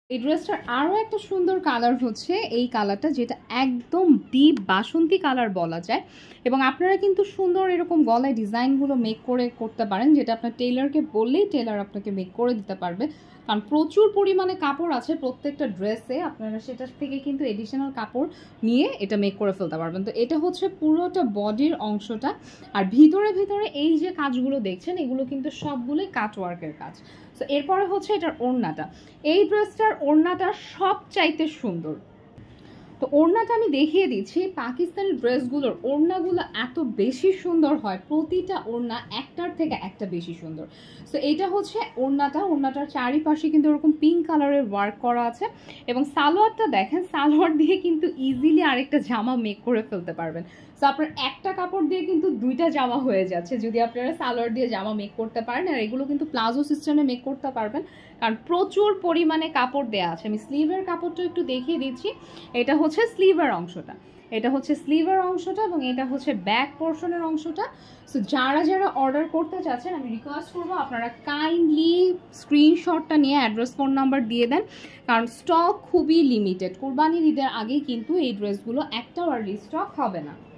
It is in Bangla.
এই ড্রেসটার আরও একটা সুন্দর কালার হচ্ছে এই কালারটা, যেটা একদম ডিপ বাসন্তী কালার বলা যায়। এবং আপনারা কিন্তু সুন্দর এরকম গলায় ডিজাইনগুলো মেক করতে পারেন, যেটা আপনার টেইলারকে বললেই টেইলার আপনাকে মেক করে দিতে পারবে। কারণ প্রচুর পরিমাণে কাপড় আছে প্রত্যেকটা ড্রেসে, আপনারা সেটার থেকে কিন্তু এডিশনাল কাপড় নিয়ে এটা মেক করে ফেলতে পারবেন। তো এটা হচ্ছে পুরোটা বডির অংশটা, আর ভিতরে ভিতরে এই যে কাজগুলো দেখছেন এগুলো কিন্তু সবগুলোই কাটওয়ার্কের কাজ। তো এরপরে হচ্ছে এটার ওড়নাটা। এই ড্রেসটার ওড়নাটা সবচাইতে সুন্দর। তো ওড়নাটা আমি দেখিয়ে দিচ্ছি। পাকিস্তানি ড্রেসগুলোর ওড়নাগুলো এত বেশি সুন্দর হয়, প্রতিটা ওড়না একটার থেকে একটা বেশি সুন্দর। সো এটা হচ্ছে ওড়নাটার চারিপাশে কিন্তু এরকম পিঙ্ক কালারের ওয়ার্ক করা আছে। এবং সালোয়ারটা দেখেন, সালোয়ার দিয়ে কিন্তু ইজিলি আরেকটা জামা মেক করে ফেলতে পারবেন। সো আপনার একটা কাপড় দিয়ে কিন্তু দুইটা জামা হয়ে যাচ্ছে যদি আপনারা সালোয়ার দিয়ে জামা মেক করতে পারেন। আর এগুলো কিন্তু প্লাজো সিস্টেমে মেক করতে পারবেন, কারণ প্রচুর পরিমাণে কাপড় দেওয়া আছে। আমি স্লিভের কাপড়টা একটু দেখিয়ে দিচ্ছি। এটা হচ্ছে স্লিভের অংশটা, এবং এটা হচ্ছে ব্যাক পোর্শনের অংশটা। সো যারা যারা অর্ডার করতে চাচ্ছেন আমি রিকোয়েস্ট করবো আপনারা কাইন্ডলি স্ক্রিনশটটা নিয়ে অ্যাড্রেস ফোন নাম্বার দিয়ে দেন, কারণ স্টক খুবই লিমিটেড। কুরবানির ঈদের আগেই কিন্তু এই ড্রেসগুলো একটাও আর রিস্টক হবে না।